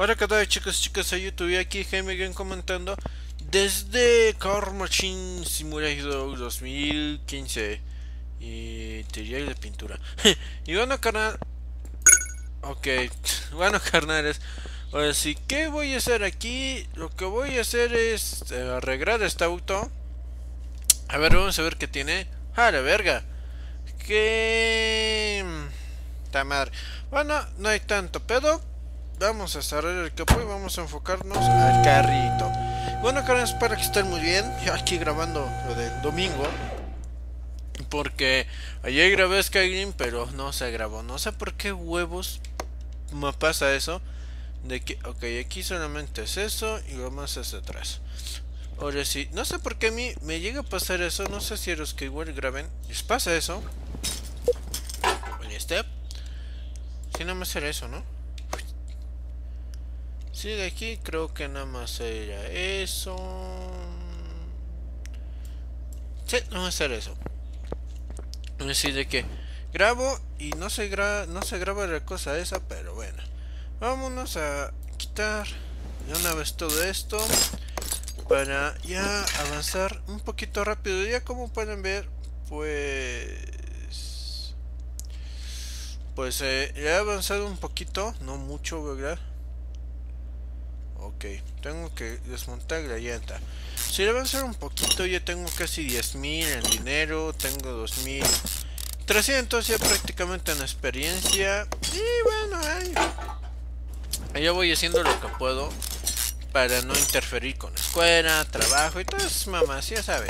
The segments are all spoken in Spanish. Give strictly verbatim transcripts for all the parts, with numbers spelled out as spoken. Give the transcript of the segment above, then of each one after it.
Hola, ¿qué tal, chicos y chicas? Soy YouTube y aquí Jaime Game comentando desde Car Machine Simulator dos mil quince y tutorial de pintura. Y bueno, carnal, ok, bueno, carnales, ahora sí, ¿qué voy a hacer aquí? Lo que voy a hacer es eh, arreglar este auto. A ver, vamos a ver qué tiene. ¡Ah, la verga! ¿Qué? Ta madre. Bueno, no hay tanto pedo. Vamos a cerrar el capó y vamos a enfocarnos al carrito. Bueno, carnales, espero que estén muy bien. Yo aquí grabando lo del domingo, porque ayer grabé Skyrim, pero no se grabó. No sé por qué huevos me pasa eso. De que, ok, aquí solamente es eso y lo más es atrás. Ahora sí, no sé por qué a mí me llega a pasar eso. No sé si a los que igual graben les pasa eso. Oye, este. Si no me será eso, ¿no? Sí, de aquí creo que nada más era eso. Sí, no va a ser eso. Es decir, de que grabo y no se, gra no se graba la cosa esa, pero bueno. Vámonos a quitar de una vez todo esto para ya avanzar un poquito rápido. Ya como pueden ver, pues... Pues eh, he avanzado un poquito, no mucho, ¿verdad? Ok, tengo que desmontar la llanta. Si le avanzar un poquito, ya tengo casi diez mil en dinero, tengo dos mil trescientos ya prácticamente en experiencia. Y bueno, ahí, ya voy haciendo lo que puedo para no interferir con la escuela, trabajo y todas esas mamás, ya saben.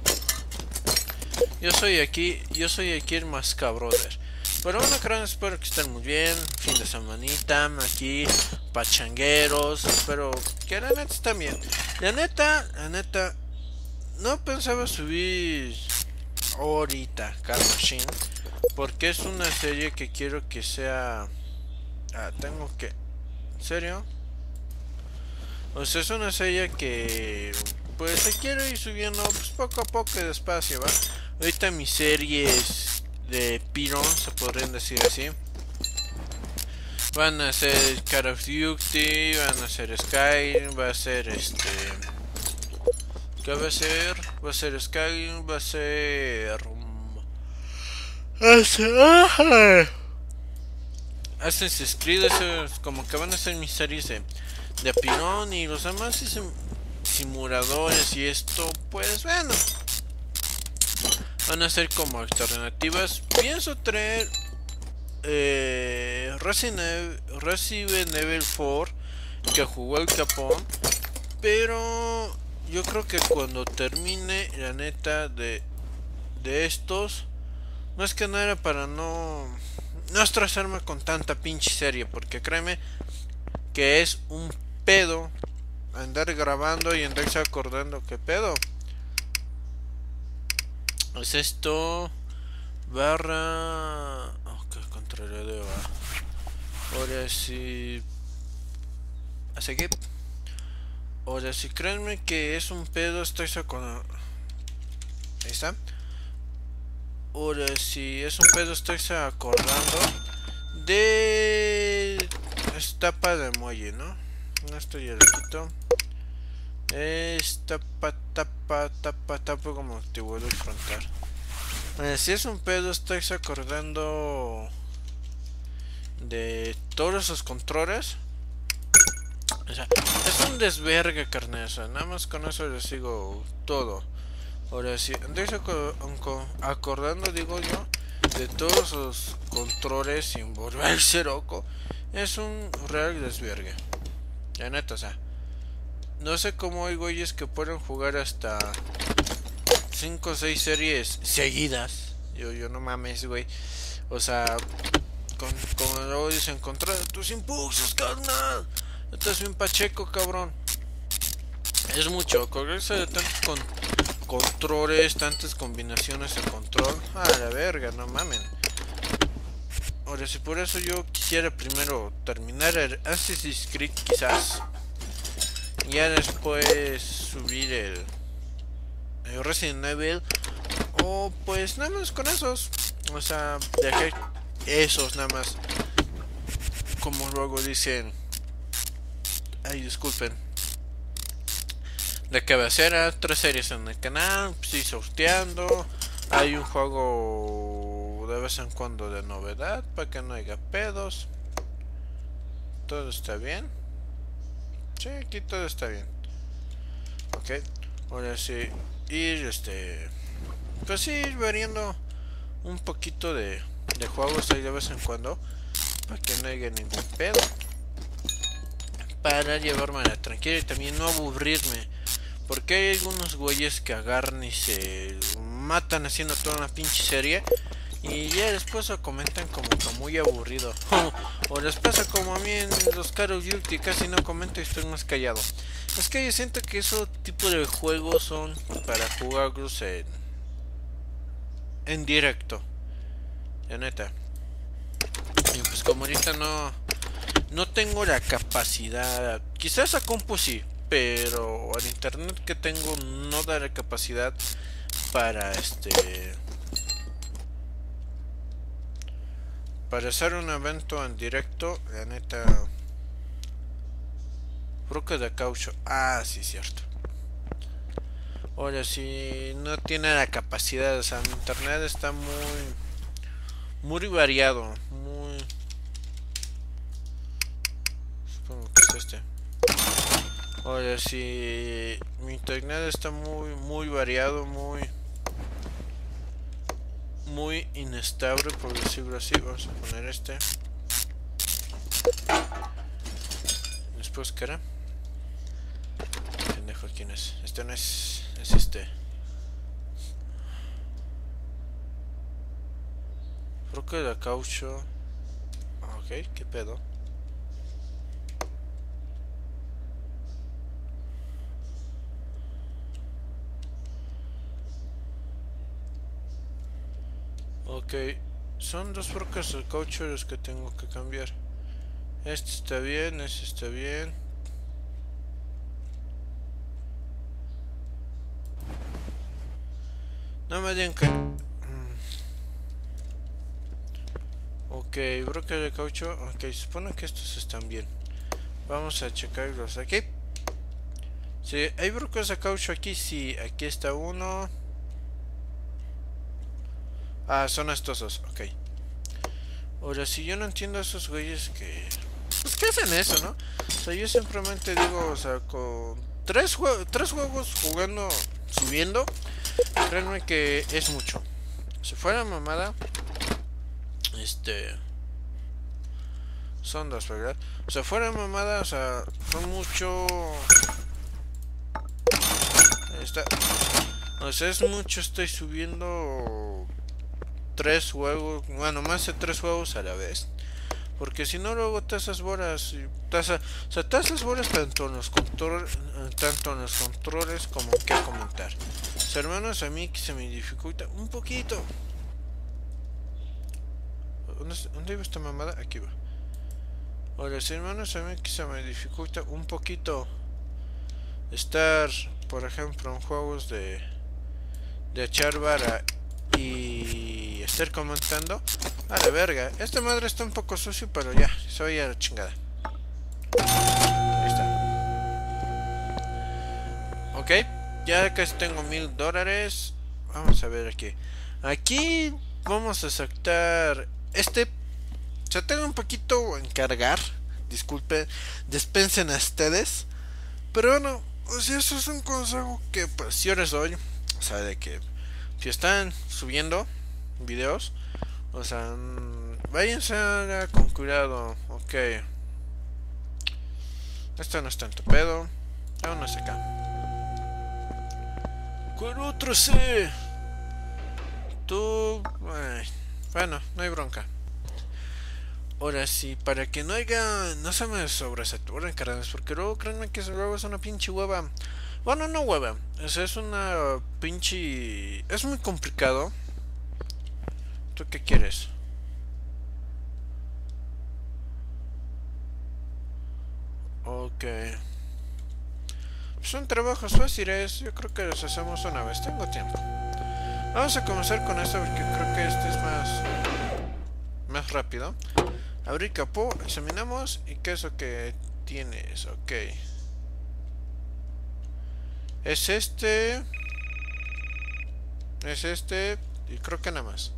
Yo soy aquí, yo soy aquí el Mascabrother. Pero bueno, creo, espero que estén muy bien. Fin de semanita, aquí, pachangueros. Espero que la neta estén bien. La neta, la neta, no pensaba subir ahorita Car Machine, porque es una serie que quiero que sea... Ah, tengo que... ¿En serio? O sea, es una serie que... Pues se quiero ir subiendo pues, poco a poco, despacio, ¿va? Ahorita mis series de Piron, se podrían decir así, van a ser Call of Duty, van a ser Skyrim, va a ser este... ¿Qué va a ser? Va a ser Skyrim, va a ser... Assassin's Creed, eso es como que van a ser mis series de, de Piron y los demás y simuladores y esto, pues bueno, van a ser como alternativas. Pienso traer eh, Resident Evil, Resident Evil cuatro que jugó el Capón, pero yo creo que cuando termine la neta de, de estos, más que nada para no no estresarme con tanta pinche serie, porque créeme que es un pedo andar grabando y andarse acordando qué pedo es esto. Barra... Ok, control de va. Ahora sí... Así que... Ahora sí, créanme que es un pedo, estoy sacando... Ahí está. Ahora sí, es un pedo, estoy acordando de... Esta tapa de muelle, ¿no? No estoy ya lo quito. Esta tapa, tapa, tapa, tapa como activo del frontal. Eh, si es un pedo, estoy acordando de todos esos controles. O sea, es un desvergue, carnal. O sea, nada más con eso les sigo todo. Ahora sí, estoy acordando, digo yo, de todos los controles sin volverse loco. Es un real desvergue. La neta, o sea, no sé cómo hay güeyes que pueden jugar hasta cinco o seis series seguidas. Yo, yo no mames, güey. O sea, con, como luego dicen, contra tus impulsos, carnal. Estás bien pacheco, cabrón. Es mucho, correrse de tantos con, controles, tantas combinaciones de control. A la verga, no mamen. Ahora, si por eso yo quisiera primero terminar el Assassin's Creed, quizás. Y ya después subir el, el Resident Evil. O pues nada más con esos. O sea, dejar esos nada más. Como luego dicen, Ay, disculpen. De cabecera, tres series en el canal, sí, sorteando. Hay un juego de vez en cuando de novedad para que no haya pedos. Todo está bien. Sí, aquí todo está bien. Ok, ahora sí, ir este. Pues sí, ir variando un poquito de, de juegos ahí de vez en cuando para que no haya ningún pedo. Para llevarme a la tranquila y también no aburrirme. Porque hay algunos güeyes que agarran y se matan haciendo toda una pinche serie. Y ya después lo comentan como que muy aburrido. O les pasa como a mí en los Call of Duty, casi no comento y estoy más callado. Es que yo siento que esos tipos de juegos son para jugarlos en, en directo. La neta. Y pues como ahorita no, no tengo la capacidad. Quizás a compu sí, pero al internet que tengo no da la capacidad para este... Para hacer un evento en directo, la neta... Broca de caucho. Ah, sí, cierto. Ahora sí, no tiene la capacidad. O sea, mi internet está muy... Muy variado. Muy... Supongo que es este. Ahora sí... Mi internet está muy, muy variado, muy... Muy inestable, por decirlo así. Vamos a poner este. Después, ¿qué era? Pendejo, ¿quién es? Este no es... Es este. Roca de caucho. Ok, ¿qué pedo? Ok, son dos brocas de caucho los que tengo que cambiar. Este está bien, este está bien. No me digan que... Ok, broca de caucho. Ok, supone que estos están bien. Vamos a checarlos aquí. Si hay brocas de caucho aquí, sí. Aquí está uno. Ah, son estos dos, ok. Ahora, si yo no entiendo a esos güeyes que... Pues que hacen eso, ¿no? O sea, yo simplemente digo, o sea, con tres, jue tres juegos jugando, subiendo, créanme que es mucho. Si fuera mamada, este... Son dos, ¿verdad? O sea, fuera mamada, o sea, son mucho... Ahí está. O sea, es mucho, estoy subiendo... Tres juegos, bueno, más de tres juegos a la vez. Porque si no, luego te haces bolas. Y te haces, o sea, te haces bolas tanto en los controles, tanto en los controles como en qué comentar. O sea, hermanos, a mí que se me dificulta un poquito. ¿Dónde, dónde iba esta mamada? Aquí va. Ahora, sí, hermanos, a mí que se me dificulta un poquito estar, por ejemplo, en juegos de de echar vara y estar comentando. A la verga, esta madre está un poco sucio, pero ya, se vaya a la chingada. Ahí está. Ok, ya casi tengo mil dólares. Vamos a ver aquí. Aquí vamos a sacar este. Se tengo un poquito en cargar. Disculpen, dispensen a ustedes. Pero bueno, o sea, eso es un consejo que pues yo les doy. O sea, de que si están subiendo videos, o sea, váyanse con cuidado. Ok, esto no es tanto pedo. Vámonos acá. ¿Cuál otro C? Tú... Ay, bueno, no hay bronca. Ahora sí, para que no haya... No se me sobresaturen, carnales, porque luego créanme que luego es una pinche hueva. Bueno, no hueva, o sea, es una pinche... Es muy complicado. ¿Tú qué quieres? Ok. Son trabajos fáciles, yo creo que los hacemos una vez, tengo tiempo. Vamos a comenzar con esto porque creo que este es más... Más rápido. Abrir capó, examinamos y qué es lo que tienes, ok. Es este. Es este. Y creo que nada más.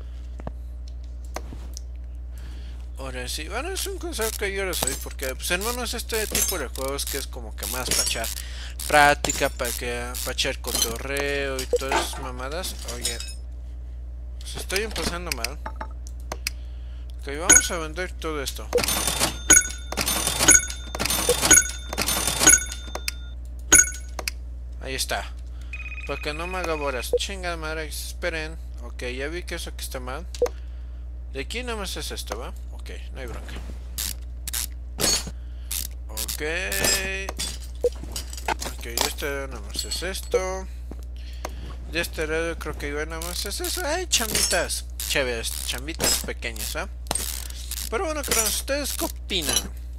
Ahora sí, bueno, es un consejo que yo les doy porque, pues, hermanos, este tipo de juegos que es como que más para echar práctica, para que para echar cotorreo y todas esas mamadas. Oye, pues estoy empezando mal. Ok, vamos a vender todo esto. Ahí está. Para que no me haga boras. Chingada madre, esperen. Ok, ya vi que eso aquí está mal. De aquí nada más es esto, ¿va? Ok, no hay bronca. Ok. Ok, de este lado nada más es esto. De este lado creo que igual nada más es eso. ¡Ay, chambitas! Chéveres, chambitas pequeñas, ¿ah? ¿eh? Pero bueno, creenos, ¿ustedes qué opinan?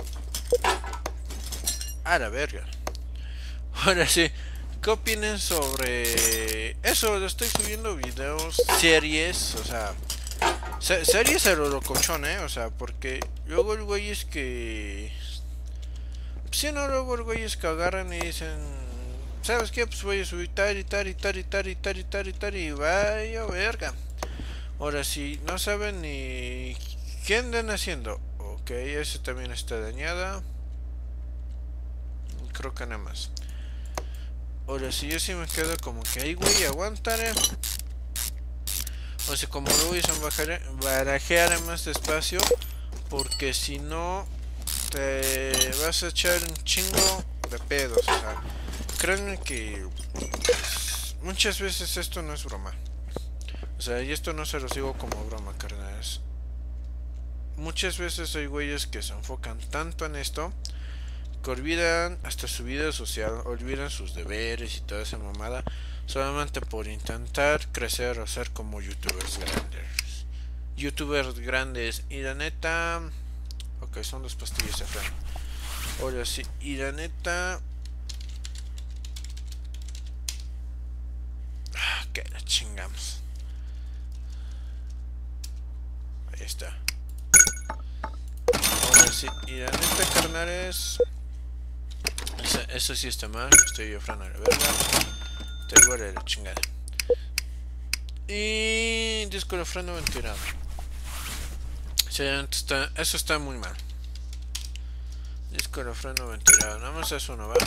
A la verga. Ahora sí, ¿qué opinan sobre eso? Estoy subiendo videos, series, o sea, se series a lo locochón, ¿eh? O sea, porque luego el güey es que... Si no, luego el güey es que agarran y dicen... ¿Sabes qué? Pues voy a subir tal y tal y tal y tal y tal y tal y tal y vaya verga. Ahora sí, no saben ni... ¿Qué andan haciendo? Ok, ese también está dañada. Creo que nada más. Ahora sí, yo sí me quedo como que ahí, güey, aguantaré. O sea, como lo voy a barajear más despacio. Porque si no, te vas a echar un chingo de pedos. O sea, créanme que pues, muchas veces esto no es broma. O sea, y esto no se los digo como broma, carnales. Muchas veces hay güeyes que se enfocan tanto en esto que olvidan hasta su vida social, olvidan sus deberes y toda esa mamada solamente por intentar crecer o ser como youtubers grandes. Youtubers grandes y la neta... Ok, son dos pastillas de freno. Ahora sí, y la neta... Ah, que la chingamos. Ahí está. Ahora sí, y la neta, carnales... Eso, eso sí está mal, estoy yo freno a la verga. Te igual de la chingada. Y disco de freno ventilado. Sí, está, eso está muy mal. Disco de freno ventilado. Nada más es uno, ¿va?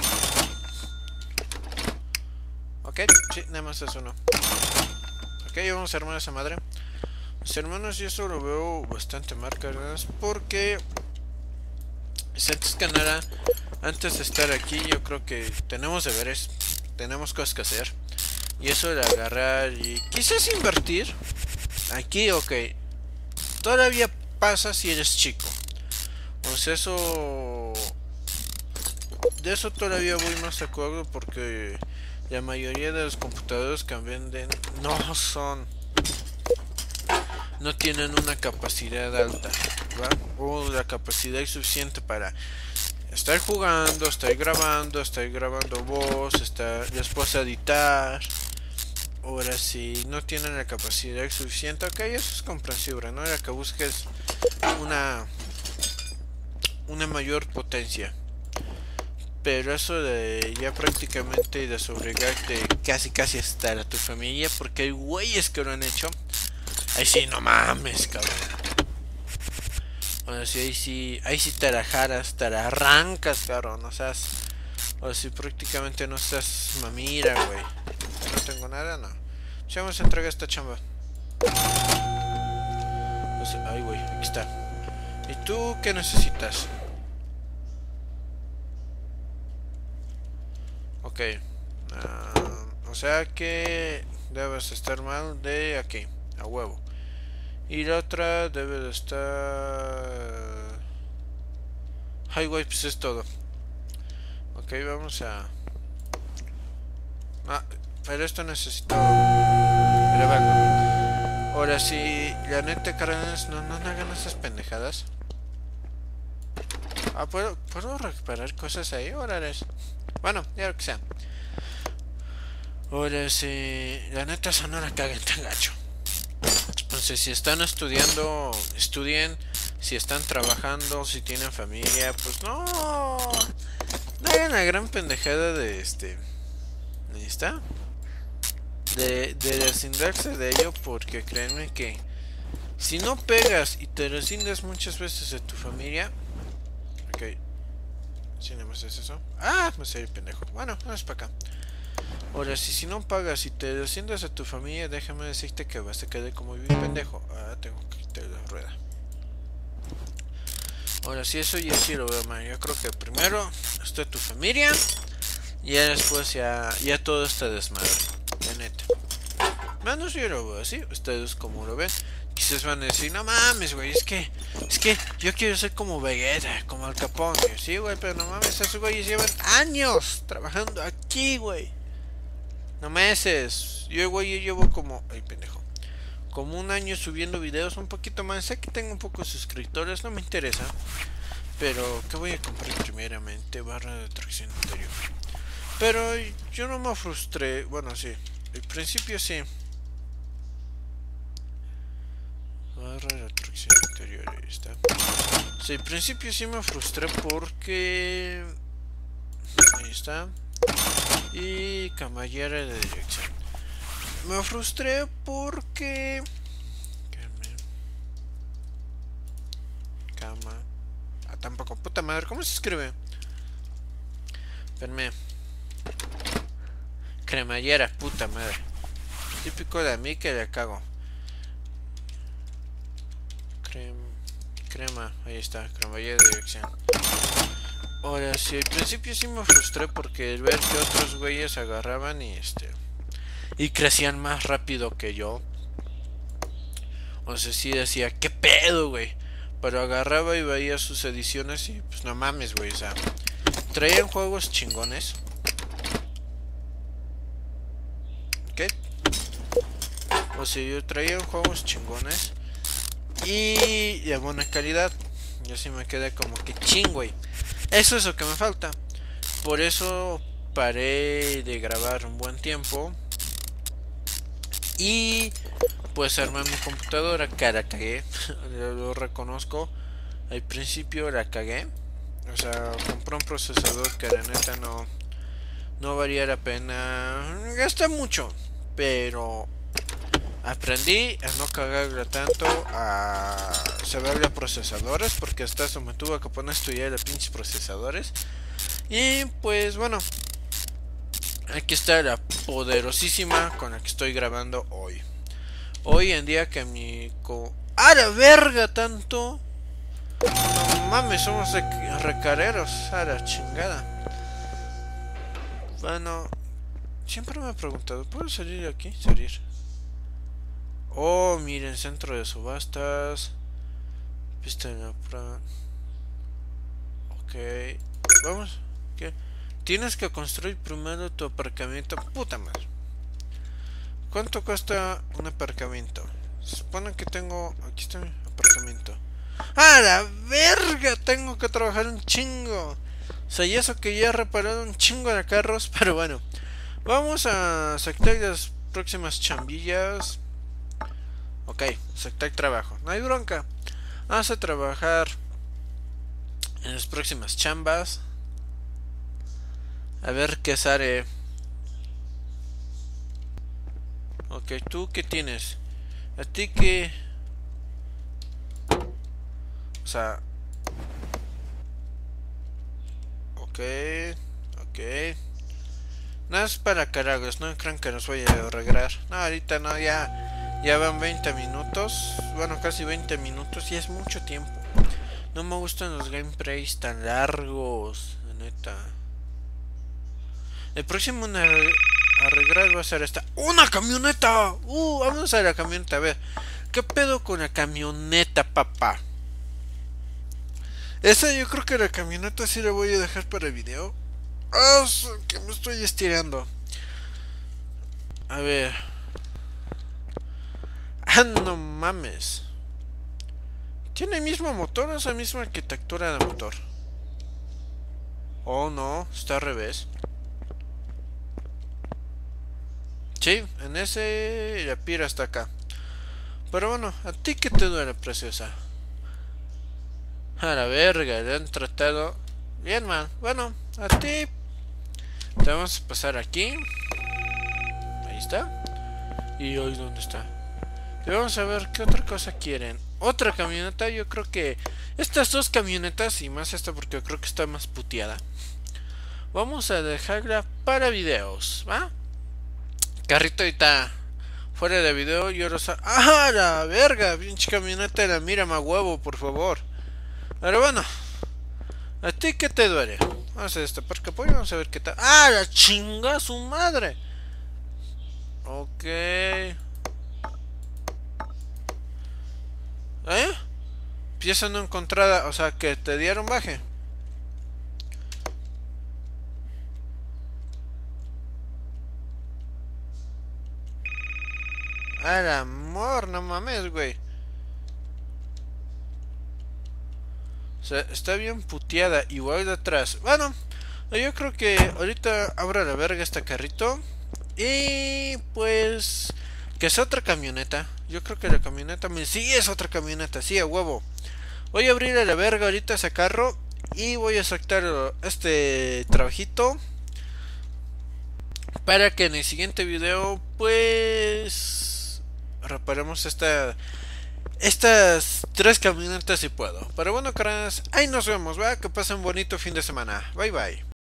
Ok, sí, nada más es uno. Ok, vamos a armar esa madre. Mis hermanos, yo eso lo veo bastante mal, cargas, porque antes que nada, antes de estar aquí, yo creo que tenemos deberes, tenemos cosas que hacer. Y eso de agarrar y quizás invertir aquí, ok, todavía pasa si eres chico. O sea, eso... De eso todavía voy más de acuerdo porque la mayoría de los computadores que venden no son... No tienen una capacidad alta, ¿va? O la capacidad suficiente para estar jugando, estar grabando, estar grabando voz, estar después editar. Ahora si no tienen la capacidad suficiente, ok, eso es comprensible, ¿no? Era que busques una una mayor potencia. Pero eso de ya prácticamente de sobregarte casi casi hasta a tu familia, porque hay güeyes que lo han hecho. Ahí sí, no mames, cabrón. Ahora sí, ahí sí, ahí sí te la jaras, te la arrancas, cabrón. O sea, o si prácticamente no estás mamira, güey. No tengo nada, no. Ya vamos a entregar esta chamba. O sea, ay, güey, aquí está. ¿Y tú qué necesitas? Ok. Uh, o sea que debes estar mal de aquí, a huevo. Y la otra debe de estar... Ay, güey, pues es todo. Ok, vamos a... Ah, pero esto necesito... Grabarlo. Ahora sí, la neta, carnales, no, no, no hagan esas pendejadas. Ah, ¿puedo, ¿puedo recuperar cosas ahí? Órales. Bueno, ya lo que sea. Ahora sí, la neta, esa no la caguen tan gacho. Entonces, si están estudiando, estudien, si están trabajando, si tienen familia, pues no, no hagan la gran pendejada de este, ahí está, de, de deslindarse de ello, porque créanme que si no pegas y te deslindas muchas veces de tu familia, ok, si nada más es eso, ah, me salió pendejo, bueno, vamos para acá. Ahora, si, si no pagas y te desciendes a tu familia, déjame decirte que vas a quedar como bien pendejo. Ah, tengo que quitar la rueda. Ahora, si eso ya sí lo veo mal. Yo creo que primero está tu familia y ya después ya, ya todo está desmadre. La neta. Menos yo lo veo así. Ustedes como lo ven. Quizás van a decir, no mames, güey, es que, es que yo quiero ser como Vegeta, como Al Capone. Sí, güey, pero no mames, esos güeyes llevan años trabajando aquí, güey. No meses. Yo, güey, yo llevo como... Ay, pendejo. Como un año subiendo videos, un poquito más. Sé que tengo un poco de suscriptores, no me interesa. Pero, ¿qué voy a comprar primeramente? Barra de tracción interior. Pero yo no me frustré. Bueno, sí. Al principio sí. Barra de tracción interior, ahí está. Sí, al principio sí me frustré porque... Ahí está. Y camallera de dirección. Me frustré porque... Cama... Ah, tampoco, puta madre, ¿cómo se escribe? Espérame. Cremallera, puta madre. Típico de mí que le cago. Crem... Crema, ahí está, cremallera de dirección. Ahora, sí, al principio sí me frustré porque el ver que otros güeyes agarraban y este... Y crecían más rápido que yo. O sea, sí decía, ¿qué pedo, güey? Pero agarraba y veía sus ediciones y pues no mames, güey, o sea... Traían juegos chingones. ¿Qué? O sea, yo traía juegos chingones. Y de buena calidad. Yo sí me quedé como que ching, güey. Eso es lo que me falta. Por eso paré de grabar un buen tiempo. Y pues armé mi computadora, que la cagué. Lo reconozco. Al principio la cagué. O sea, compré un procesador que la neta no, no valía la pena. Gasta mucho. Pero aprendí a no cagarla tanto, a saber de procesadores, porque hasta eso me tuve que poner a estudiar de pinches procesadores. Y pues bueno, aquí está la poderosísima con la que estoy grabando hoy. Hoy en día que mi... Co ¡A la verga tanto! No mames, somos recareros, a la chingada. Bueno, siempre me he preguntado, ¿puedo salir de aquí? Salir. Oh, miren, centro de subastas. Pista de la prueba. Ok. Vamos. ¿Qué? Tienes que construir primero tu aparcamiento. Puta madre. ¿Cuánto cuesta un aparcamiento? Se supone que tengo... Aquí está mi aparcamiento. ¡Ah, la verga! Tengo que trabajar un chingo. O sea, y eso que ya he reparado un chingo de carros. Pero bueno. Vamos a aceptar las próximas chambillas. Ok, aceptar trabajo. No hay bronca. Vamos a trabajar en las próximas chambas. A ver qué sale. Ok, ¿tú qué tienes? A ti que... O sea... Ok... Ok... No es para caragos, no crean que nos voy a arreglar. No, ahorita no, ya... Ya van veinte minutos. Bueno, casi veinte minutos y es mucho tiempo. No me gustan los gameplays tan largos, la neta. El próximo en arreglar va a ser esta. ¡Una camioneta! ¡Uh! Vamos a la camioneta, a ver. ¿Qué pedo con la camioneta, papá? Esa yo creo que la camioneta sí la voy a dejar para el video. ¡Ah! Que me estoy estirando. A ver. ¡Ah, no mames! ¿Tiene el mismo motor o esa misma arquitectura de motor? Oh, no, está al revés. Sí, en ese la pira hasta acá. Pero bueno, ¿a ti qué te duele, preciosa? A la verga, le han tratado bien mal. Bueno, a ti te vamos a pasar aquí. Ahí está. Y hoy, ¿dónde está? Y vamos a ver qué otra cosa quieren. Otra camioneta, yo creo que estas dos camionetas y más esta porque yo creo que está más puteada. Vamos a dejarla para videos, ¿va? Carrito ahorita fuera de video y ahora... ¡Ah, la verga! Pinche camioneta de la mira más huevo, por favor. Pero bueno, ¿a ti qué te duele? Vamos a destapar capó y vamos a ver qué tal. ¡Ah, la chinga su madre! Ok. ¿Eh? Pieza no encontrada, o sea, que te dieron baje. Al amor, no mames, güey. O sea, está bien puteada. Igual de atrás. Bueno, yo creo que ahorita abro la verga este carrito. Y pues... que es otra camioneta. Yo creo que la camioneta me... Sí, es otra camioneta, sí, a huevo. Voy a abrir a la verga ahorita ese carro. Y voy a sacar este trabajito. Para que en el siguiente video, pues... reparemos esta... estas tres camionetas si puedo. Pero bueno, caras, ahí nos vemos, ¿va? Que pasen un bonito fin de semana. Bye bye.